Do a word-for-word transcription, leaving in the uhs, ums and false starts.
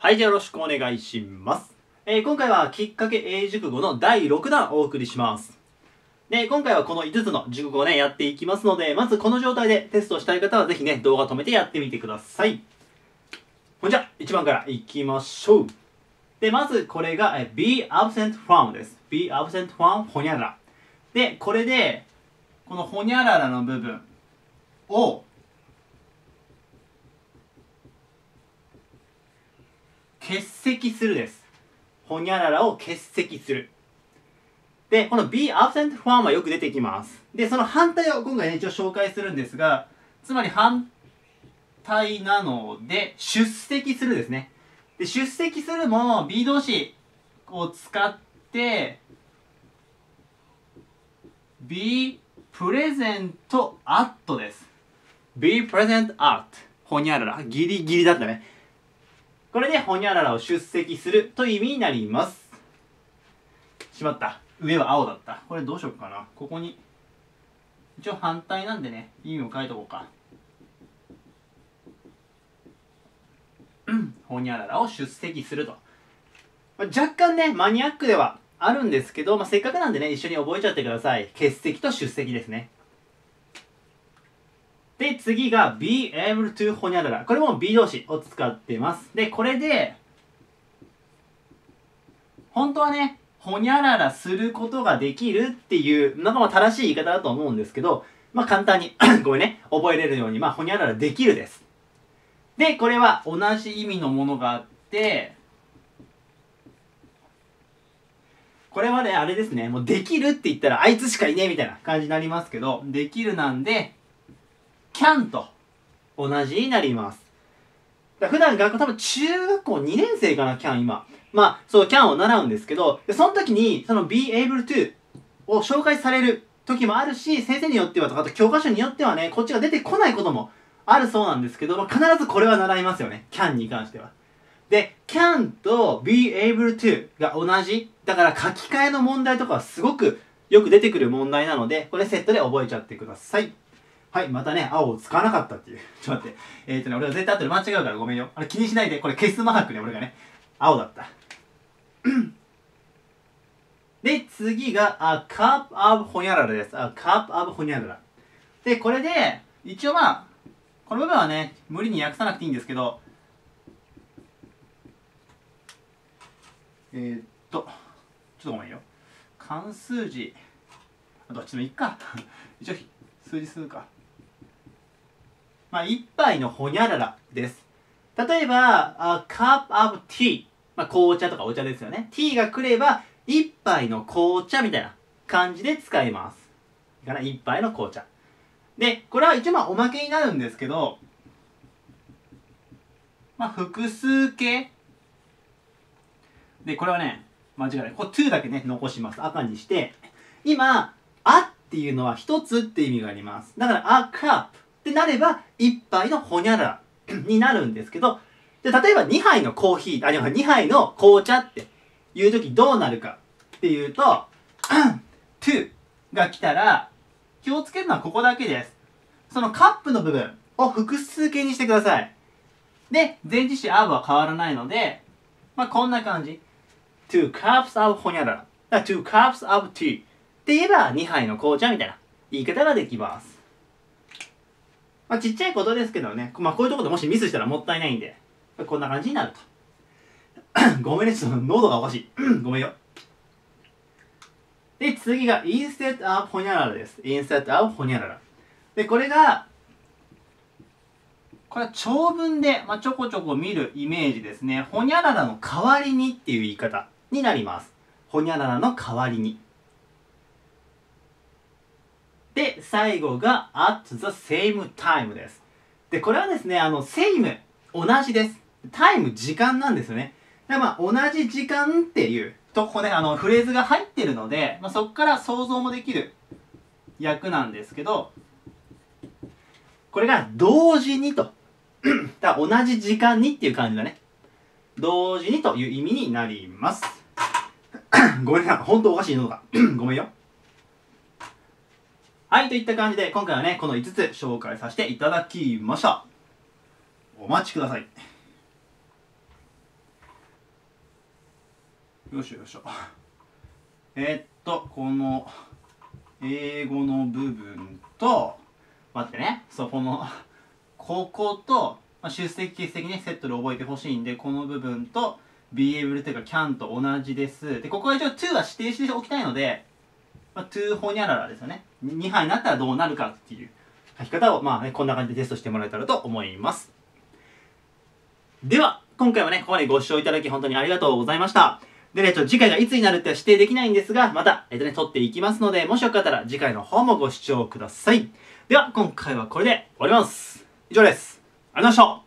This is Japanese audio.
はい、じゃあよろしくお願いします。えー、今回はきっかけ英熟語のだいろくだんをお送りします。で、今回はこのいつつの熟語をね、やっていきますので、まずこの状態でテストしたい方はぜひね、動画止めてやってみてください。ほんじゃ、いちばんからいきましょう。で、まずこれが、え be absent from です。be absent from ほにゃらら。で、これで、このほにゃららの部分を、欠席するです。ほにゃららを欠席する。で、この be absent from はよく出てきます。で、その反対を今回ね、一応紹介するんですが、つまり反対なので、出席するですね。で、出席するも be 動詞を使って、be present at です。be present at ほにゃらら。ギリギリだったね。これでほにゃららを出席するという意味になります。しまった。上は青だった。これどうしようかな。ここに。一応反対なんでね、意味を書いとこうか。ほにゃららを出席すると。若干ね、マニアックではあるんですけど、まあ、せっかくなんでね、一緒に覚えちゃってください。欠席と出席ですね。で、次が be able to ほにゃらら。これも be 動詞を使ってます。で、これで、本当はね、ほにゃららすることができるっていうのが正しい言い方だと思うんですけど、まあ簡単にごめんね、覚えれるように、まあほにゃららできるです。で、これは同じ意味のものがあって、これはね、あれですね、もうできるって言ったらあいつしかいねえみたいな感じになりますけど、できるなんで、can と同じになります。だ普段学校多分中学校にねん生かな、can 今。まあ、そう、can を習うんですけど、でその時に、その be able to を紹介される時もあるし、先生によってはとか、あと教科書によってはね、こっちが出てこないこともあるそうなんですけど、まあ、必ずこれは習いますよね。can に関しては。で、can と be able to が同じ。だから書き換えの問題とかはすごくよく出てくる問題なので、これセットで覚えちゃってください。はい、またね、青を使わなかったっていう。ちょっと待って。えーとね、俺は絶対後で間違うからごめんよ。あれ気にしないで。これ消すマークね、俺がね。青だった。で、次が、あ、cup of ほにゃららです。あ、cup of ほにゃらら。で、これで、一応まあ、この部分はね、無理に訳さなくていいんですけど、えー、っと、ちょっとごめんよ。漢数字、どっちでもいいか。一応、数字数か。まあ、一杯のほにゃららです。例えば、a cup of tea。まあ、紅茶とかお茶ですよね。tea が来れば、一杯の紅茶みたいな感じで使います。いいかな、一杯の紅茶。で、これは一応まあおまけになるんですけど、まあ、複数形。で、これはね、間違いない。これ to だけね、残します。赤にして、今、あっていうのは一つって意味があります。だから、a cup ってなれば、一杯のほにゃららになるんですけど、で例えばにはいのコーヒー、あ、にはいの紅茶っていうときどうなるかっていうと、to が来たら、気をつけるのはここだけです。そのカップの部分を複数形にしてください。で、前置詞 of は変わらないので、まあ、こんな感じ。two cups of ほにゃらら。two cups of tea って言えばにはいの紅茶みたいな言い方ができます。まあ、ちっちゃいことですけどね、まあ、こういうところでもしミスしたらもったいないんで、こんな感じになると。ごめんね、ちょっと喉がおかしい。ごめんよ。で、次が instead of ほにゃららです。instead of ほにゃらら。で、これが、これは長文で、まあ、ちょこちょこ見るイメージですね。ほにゃららの代わりにっていう言い方になります。ほにゃららの代わりに。で、最後が at the same time です。で、これはですね、あの、same、同じです。time、時間なんですよね。でまあ、同じ時間っていうとこね、あの、フレーズが入ってるので、まあ、そこから想像もできる訳なんですけど、これが同時にと。だ同じ時間にっていう感じだね。同時にという意味になります。ごめんな、ほんとおかしいのか。ごめんよ。はい、といった感じで、今回はね、このいつつ紹介させていただきました。お待ちください。 よいしょよいしょ。えー、っとこの英語の部分と、待ってね、そうこのここと、まあ、出席欠席ねセットで覚えてほしいんで、この部分と be able というか can と同じです。でここは一応 to は指定しておきたいので、まあ、to ほにゃららですよね。にはいになったらどうなるかっていう書き方をまあねこんな感じでテストしてもらえたらと思います。では今回はねここまでご視聴いただき本当にありがとうございました。でね、ちょっと次回がいつになるっては指定できないんですが、また、えっとね、撮っていきますので、もしよかったら次回の方もご視聴ください。では、今回はこれで終わります。以上です。ありがとうございました。